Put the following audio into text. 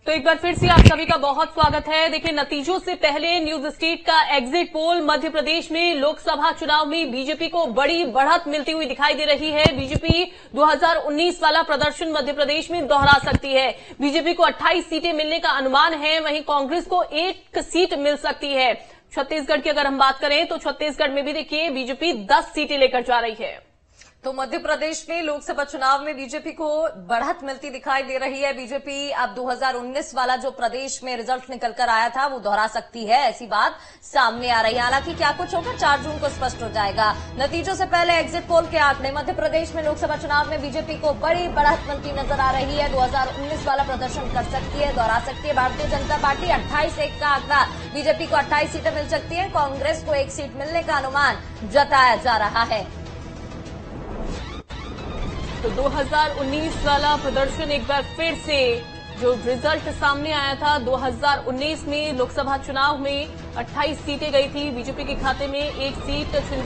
तो एक बार फिर से आप सभी का बहुत स्वागत है। देखिए, नतीजों से पहले न्यूज स्ट्रीट का एग्जिट पोल मध्य प्रदेश में लोकसभा चुनाव में बीजेपी को बड़ी बढ़त मिलती हुई दिखाई दे रही है। बीजेपी 2019 वाला प्रदर्शन मध्य प्रदेश में दोहरा सकती है। बीजेपी को 28 सीटें मिलने का अनुमान है, वहीं कांग्रेस को 1 सीट मिल सकती है। छत्तीसगढ़ की अगर हम बात करें तो छत्तीसगढ़ में भी देखिए बीजेपी 10 सीटें लेकर जा रही है। तो मध्य प्रदेश में लोकसभा चुनाव में बीजेपी को बढ़त मिलती दिखाई दे रही है। बीजेपी अब 2019 वाला जो प्रदेश में रिजल्ट निकलकर आया था वो दोहरा सकती है, ऐसी बात सामने आ रही है। हालांकि क्या कुछ होगा 4 जून को स्पष्ट हो जाएगा। नतीजों से पहले एग्जिट पोल के आंकड़े, मध्य प्रदेश में लोकसभा चुनाव में बीजेपी को बड़ी बढ़त मिलती नजर आ रही है। 2019 वाला प्रदर्शन कर सकती है, दोहरा सकती है। भारतीय जनता पार्टी 28-1 का आंकड़ा, बीजेपी को 28 सीटें मिल सकती है। कांग्रेस को 1 सीट मिलने का अनुमान जताया जा रहा है। तो 2019 वाला प्रदर्शन एक बार फिर से जो रिजल्ट सामने आया था, 2019 में लोकसभा चुनाव में 28 सीटें गई थी बीजेपी के खाते में, 1 सीट